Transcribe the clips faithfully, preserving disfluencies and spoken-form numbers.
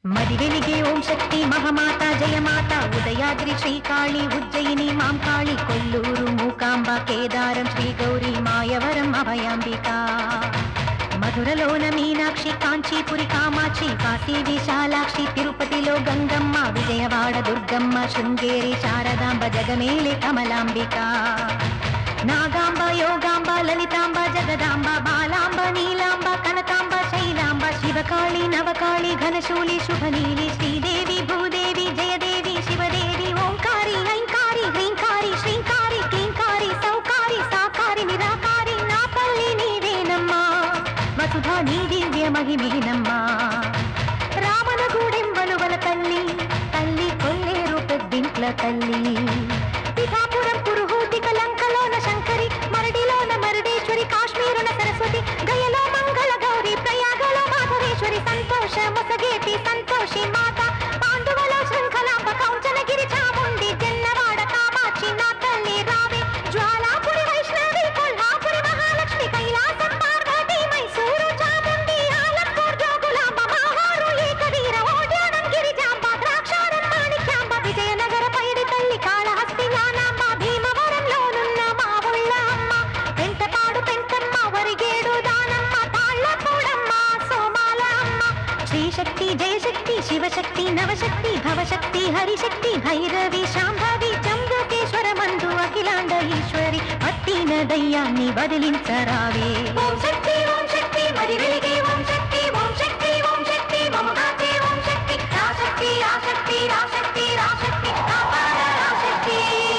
మదివెలిగే ఓం శక్తి మహామాత జయమాత ఉదయాద్రి శ్రీకాళి ఉజ్జయిని మాంకాళి కొల్లూరు మూకాంబ కేదారం శ్రీ గౌరీ మాయవరం అభయాంబిక మధురలోన మీనాక్షి కాంచీపురి కామాక్షి కాశీ విశాలాక్షి తిరుపతిలో గంగమ్మ విజయవాడ దుర్గమ్మ శృంగేరి శారదాంబ జగమేలి కమలాంబిక నాగాంబ యోగాంబ లలితాంబ జగదాంబ బాలాంబ నీలాంబ కనకాంబ శైలాంబ శివకాళి నవకాళి ఘనశూలి శుభనీలి శ్రీదేవి భూదేవి జయదేవి శివదేవి ఓంకారి ఐంకారి హ్రీంకారి శ్రీంకారి క్లీంకారి సౌకారి సాకారి నిరాకారి నా తల్లి నీవేనమ్మా వసుధా నీ దివ్య మహిమేనమ్మా రావణగూడెం వలువల తల్లి తల్లి కొల్లేరు పెద్దింట్ల తల్లి పిఠాపురం పురుహూతి కలంకలోన శంకరి మరడిలోన మరుడేశ్వరి కాశ్మీరున సరస్వతి గయలో మంగళ గౌరి ప్రయాగలో మాధవేశ్వరి సంతోష మొసగేటి సంతోషి మాత పాండువలో శృంఖలాంబ కౌంచనగిరి చాముండి జన్నవాడ కామాక్షి నా తల్లి రావే జ్వాలాపురి వైష్ణవి కొల్హాపురి మహాలక్ష్మి కైలాసం పార్వతి మైసూరు చాముండి ఆలంపూర్ జోగులాంబ మాహారు ఏకవీర ఓడ్యానం గిరిజాంబ ద్రాక్షారం మాణిక్యాంబ విజయనగర పైడి తల్లి కాళహస్తి జ్ఞానాంబ భీమవరంలోనున్న మా ఊళ్ళ అమ్మ వెంటపాడు పెంకమ్మ వరిగేడు దానమ్మ తాళ్ళపూడమ్మ సోమాల అమ్మ శ్రీశక్తి జయశక్తి శివశక్తి నవశక్తి భవశక్తి హరిశక్తి భైరవి శాంభవి జంబుకేశ్వర మందు అఖిలాండ ఈశ్వరి పట్టిన దయ్యాన్ని బదిలించరావే ఓం శక్తి ఓం శక్తి మరి వెలిగే ఓం శక్తి ఓం శక్తి ఓం శక్తి మమగాచే ఓం శక్తి రాశక్తి రాశక్తి రాశక్తి రాశక్తి కాపాడ రాశక్తి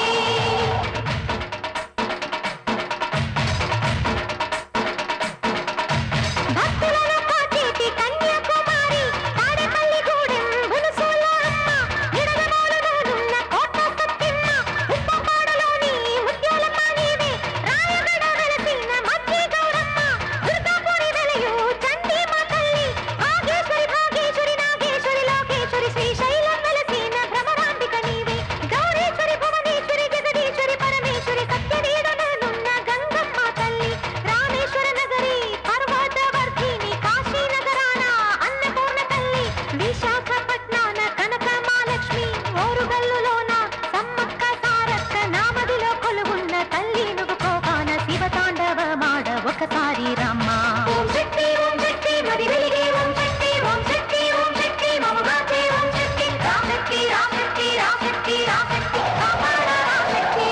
భక్తులను కాచేటి కన్యాకుమారి తాడేపల్లి గూడెం బులుసూల అమ్మ నిడదమూలలోనున్న కోట సత్యమ్మ ఉప్పపాడలోని ముత్యాలమ్మ నీవే రాయగడ వెలసిన మధ్య గౌరమ్మ దుర్గాపురి వెలయు చండీ మా తల్లి భాగేశ్వరి భాగేశ్వరి నాగేశ్వరి లోకేశ్వరి శ్రీశైలం వెలసిన భ్రమరాంబిక నీవే గౌరీశ్వరి భువనేశ్వరి జగదీశ్వరి పరమేశ్వరి సత్యవీడనున్న గంగమ్మ తల్లి రామేశ్వర నగరి పర్వతవర్ధిని కాశీనగరాన అన్నపూర్ణ తల్లి విశాఖపట్నాన కనక మహాలక్ష్మి ఓరుగల్లులోన సమ్మక్క సారక్క నామదిలో కొలువున్న తల్లి నువ్వుకోగాన శివతాండవ మాడ ఒకసారి రమ్మ ఓం శక్తి ఓం శక్తి మరి వెలిగే ఓం శక్తి ఓం శక్తి ఓం శక్తి మమగాచే ఓం శక్తి రాశక్తి రాశక్తి రాశక్తి రాశక్తి కాపాడ రాశక్తి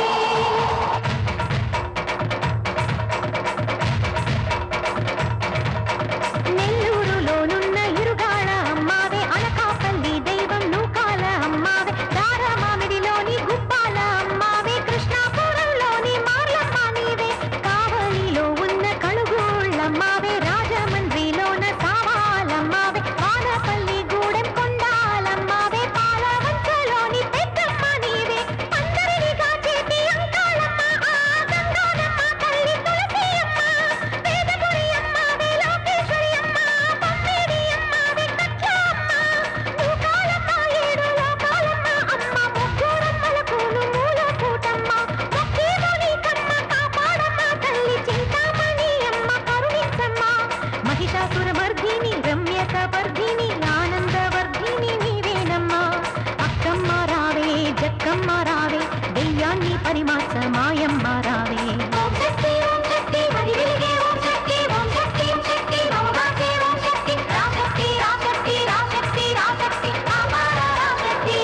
నెల్లూరులోనున్న ఇరుగాళ అమ్మావే అనకాపల్లి దైవం నూకాల అమ్మావే దారమామిడిలోని గుప్పాల అమ్మావే కృష్ణాపురంలోని మార్లమ్మ నీవే కావలిలో ఉన్న కళుగూళ్ళమ్మావే రాజమండ్రిలోన సావాలమ్మావే వానపల్లి గూడెం కొండాలమ్మావే పాలవంచలోని పెద్దమ్మ నీవే అందరిని కాచేటి అంకాళమ్మ ఆ గంగానమ్మ తల్లి తులసి అమ్మ వేదపురి అమ్మావే లోకేశ్వరి అమ్మ పంపేడి అమ్మావే కట్లమ్మ నూకాలమ్మ ఏడు లోకాలమ్మ అమ్మ ముగ్గురమ్మల కూలు మూల కూటమ్మ మొక్కేమోని కమ్మ కాపాడమ్మ తల్లి చింతామణి అమ్మ కరుణించమ్మ మహిషాసుర మర్దిని రమ్యక వర్ధిని ఆనందవర్ధిని నీవేనమ్మా అక్కమ్మ రావే జక్కమ్మ రావే దెయ్యాన్ని పరిమాస మాయమ్మ రావే ఓం శక్తి ఓం శక్తి మరి వెలిగే ఓం శక్తి ఓం శక్తి ఓం శక్తి మమగాచే ఓం శక్తి రాశక్తి రాశక్తి రాశక్తి రాశక్తి కాపాడ రాశక్తి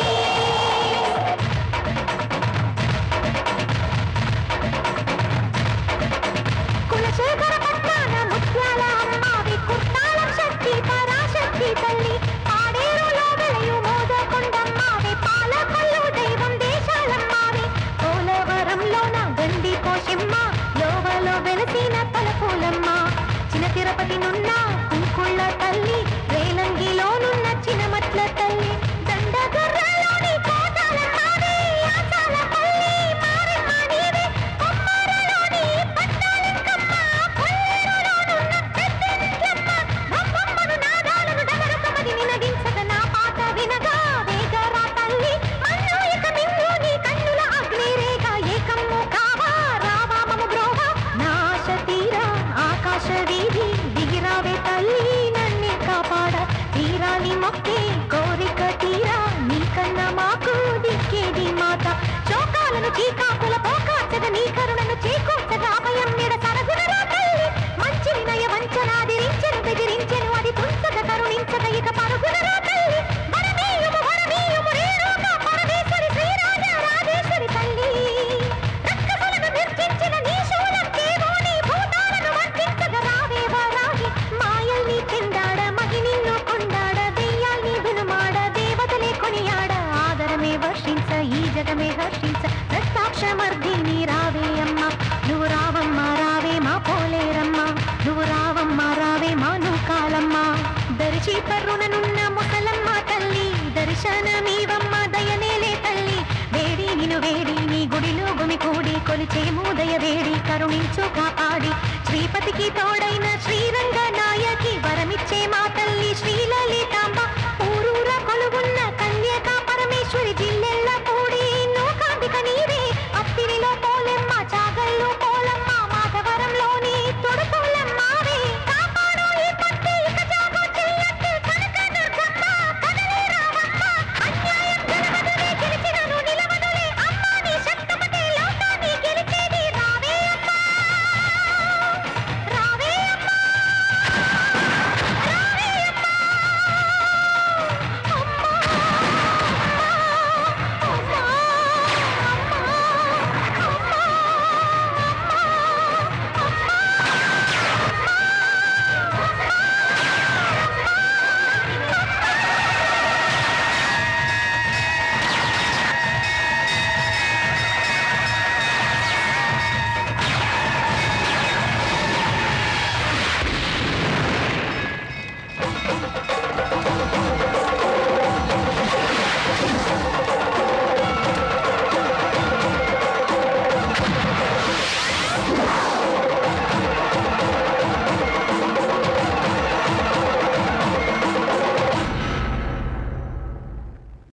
కులశేఖర పట్నాన ముత్యాల అమ్మావి కుర్తాలం శక్తి పరాశక్తి తల్లి పాడేరులో వెలయు మోదకొండమ్మావి పాలకొల్లు దైవం దేశాలమ్మావి పోలవరంలోన గండి పోషమ్మ లోవలో వెలసిన తలపూలమ్మ చిన్న తిరుపతి నున్న కుంకుళ్ళ తల్లి రేలంగిలోనున్న చినమట్ల తల్లి దండగర్రలోని కోటాలమ్మావి ఆచాలపల్లి మారమ్మ నీవే కొమ్మరలోని పట్టాలింకమ్మ కొల్లేరులోనున్న పెద్దింట్లమ్మ బ్రహ్మమ్మను నాదాలను డమరుకమది నినదించక నా పాట వినగా వేగరా తల్లి మన్ను ఇక మింగు నీ కన్నుల అగ్నిరేఖ ఏకమ్ము కావా రావా మమ బ్రోవా నాశ తీర ఆకాశ వీధి దిగిరావే తల్లి నన్నే కాపాడ తీరాలి మొక్కే దర్శనమీవమ్మ దయనేలే తల్లి వేడి నిను వేడి నీ గుడిలో గుమికూడి కొలిచేము దయ వేడి కరుణించు కాపాడి శ్రీపతికి తోడ